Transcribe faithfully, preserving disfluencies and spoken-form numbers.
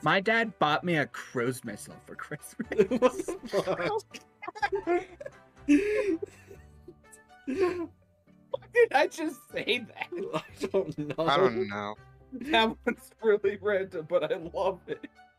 My dad bought me a cruise missile for Christmas. Why did I just say that? I don't know. I don't know. That one's really random, but I love it.